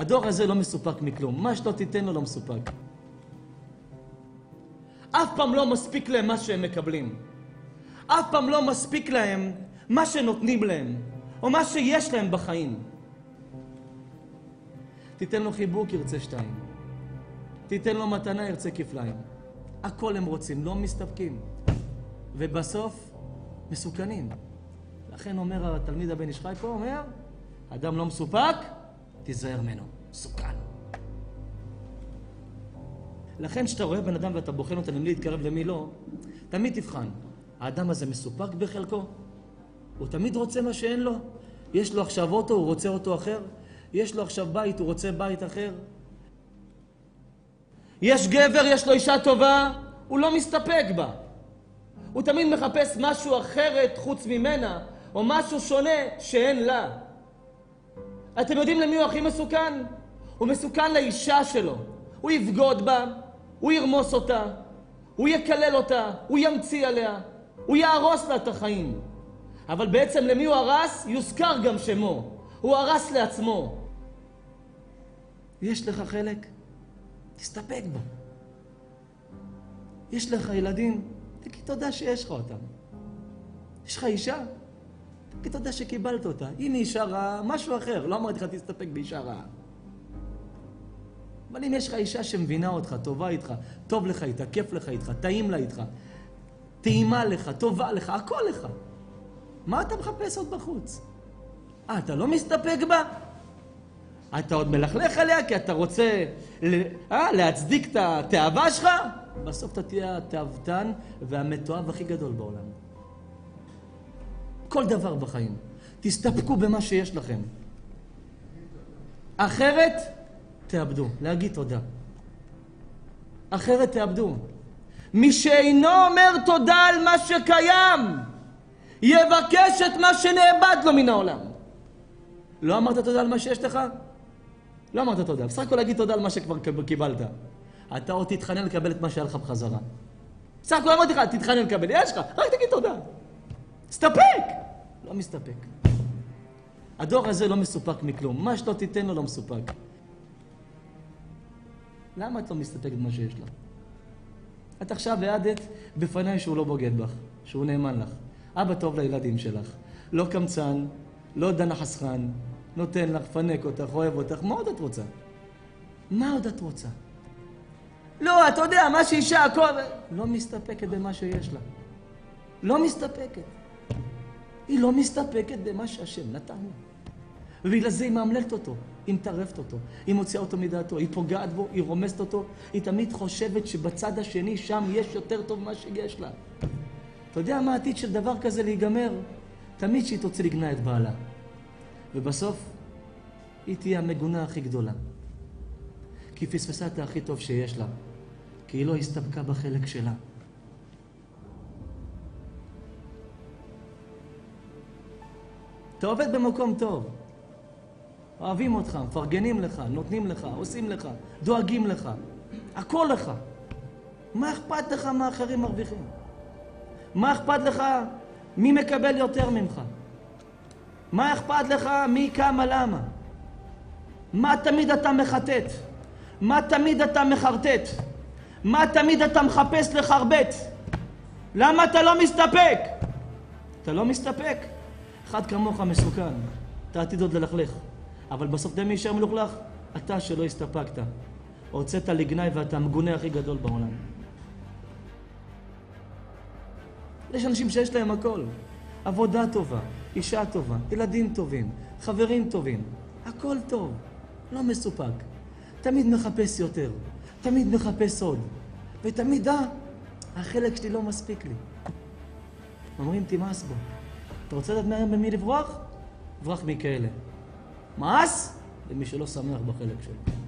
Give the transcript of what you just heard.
הדור הזה לא מסופק מכלום. מה שלא תיתן לו לא מסופק. אף פעם לא מספיק להם מה שהם מקבלים. אף פעם לא מספיק להם מה שנותנים להם, או מה שיש להם בחיים. תיתן לו חיבוק, ירצה שתיים. תיתן לו מתנה, ירצה כפליים. הכל הם רוצים, לא מסתפקים. ובסוף, מסוכנים. לכן אומר התלמיד הבן איש חי פה, אומר, אדם לא מסופק, תיזהר ממנו. מסוכן. לכן כשאתה רואה בן אדם ואתה בוחן אותה למי להתקרב למי לא, תמיד תבחן. האדם הזה מסופק בחלקו? הוא תמיד רוצה מה שאין לו? יש לו עכשיו אוטו, הוא רוצה אוטו אחר? יש לו עכשיו בית, הוא רוצה בית אחר? יש גבר, יש לו אישה טובה, הוא לא מסתפק בה. הוא תמיד מחפש משהו אחרת חוץ ממנה, או משהו שונה שאין לה. אתם יודעים למי הוא הכי מסוכן? הוא מסוכן לאישה שלו. הוא יבגוד בה, הוא ירמוס אותה, הוא יקלל אותה, הוא ימציא עליה, הוא יהרוס לה את החיים. אבל בעצם למי הוא הרס? יוזכר גם שמו. הוא הרס לעצמו. יש לך חלק? תסתפק בו. יש לך ילדים? תגיד תודה שיש לך אותם. יש לך אישה? תגיד תודה שקיבלת אותה. אם היא אישה רעה, משהו אחר. לא אמרתי לך תסתפק באישה רעה. אבל אם יש לך אישה שמבינה אותך, טובה איתך, טוב לך איתה, כיף לך איתך, טעים לה איתך, טעימה לך, טובה לך, הכל לך. מה אתה מחפש עוד בחוץ? אתה לא מסתפק בה? אתה עוד מלכלך עליה כי אתה רוצה להצדיק את התאווה שלך? בסוף אתה תהיה התאוותן והמתועב הכי גדול בעולם. כל דבר בחיים. תסתפקו במה שיש לכם. אחרת, תאבדו. להגיד תודה. אחרת תאבדו. מי שאינו אומר תודה על מה שקיים, יבקש את מה שנאבד לו מן העולם. לא אמרת תודה על מה שיש לך? לא אמרת תודה. בסך הכל להגיד תודה על מה שכבר קיבלת. אתה עוד תתחנן לקבל את מה שהיה לך בחזרה. בסך הכל אמרתי לך, תתחנן לקבל. יש לך, רק תגיד תודה. תסתפק. לא מסתפק. הדור הזה לא מסופק מכלום. מה שלא תיתן לו לא מסופק. למה את לא מסתפקת במה שיש לך? את עכשיו העדת בפניי שהוא לא בוגד בך, שהוא נאמן לך. אבא טוב לילדים שלך. לא קמצן, לא דנה חסכן, נותן לך, פנק אותך, אוהב אותך. מה עוד את רוצה? מה עוד את רוצה? לא, אתה יודע, מה שאישה הכל... לא מסתפקת במה שיש לה. לא מסתפקת. היא לא מסתפקת במה שהשם נתן לה. ובגלל זה היא מאמללת אותו, היא מטרפת אותו, היא מוציאה אותו מדעתו, היא פוגעת בו, היא רומסת אותו, היא תמיד חושבת שבצד השני שם יש יותר טוב מה שיש לה. אתה יודע מה העתיד של דבר כזה להיגמר? תמיד שהיא תוציא לגנה את בעלה. ובסוף היא תהיה המגונה הכי גדולה. כי היא פספסה את הכי טוב שיש לה, כי היא לא הסתפקה בחלק שלה. אתה עובד במקום טוב. אוהבים אותך, מפרגנים לך, נותנים לך, עושים לך, דואגים לך. הכל לך. מה אכפת לך מה אחרים מרוויחים? מה אכפת לך מי מקבל יותר ממך? מה אכפת לך מי כמה למה? מה תמיד אתה מחטט? מה תמיד אתה מחרטט? מה תמיד אתה מחפש לחרבט? למה אתה לא מסתפק? אתה לא מסתפק? אחד כמוך מסוכן. אתה עתיד עוד ללכלך. אבל בסוף די מי יישאר מלוכלך? אתה שלא הסתפקת. הוצאת לגנאי ואתה המגונה הכי גדול בעולם. יש אנשים שיש להם הכל. עבודה טובה, אישה טובה, ילדים טובים, חברים טובים. הכל טוב. לא מסופק. תמיד מחפש יותר. תמיד מחפש עוד. ותמיד החלק שלי לא מספיק לי. אומרים תימאס בו. אתה רוצה לדעת מהיום במי לברוח? ברח מכאלה. מאס? למי שלא שמח בחלק שלו.